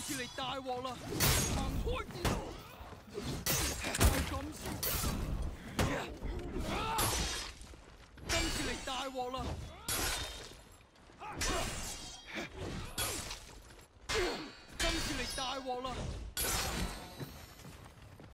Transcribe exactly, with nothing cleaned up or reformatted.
次嚟大鑊啦！行開啲咯！係咁先。今次嚟大鑊啦！今次嚟大鑊啦！